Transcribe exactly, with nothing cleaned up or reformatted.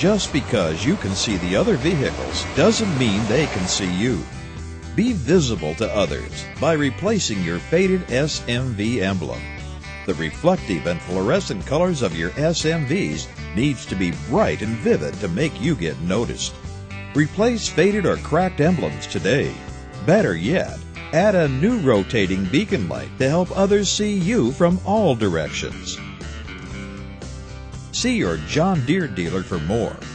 Just because you can see the other vehicles doesn't mean they can see you. Be visible to others by replacing your faded S M V emblem. The reflective and fluorescent colors of your S M Vs needs to be bright and vivid to make you get noticed. Replace faded or cracked emblems today. Better yet, add a new rotating beacon light to help others see you from all directions. See your John Deere dealer for more.